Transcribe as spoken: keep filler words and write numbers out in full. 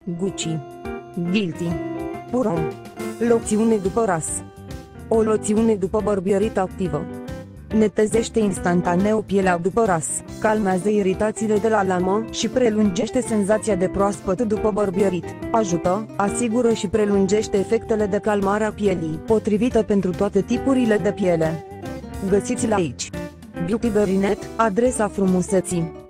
Gucci. Guilty. Purom. Loțiune după ras. O loțiune după bărbierit activă. Netezește instantaneu pielea după ras, calmează iritațiile de la lamă și prelungește senzația de proaspăt după bărbierit. Ajută, asigură și prelungește efectele de calmare a pielii, potrivită pentru toate tipurile de piele. Găsiți-l aici. Beauty Berinet, adresa frumuseții.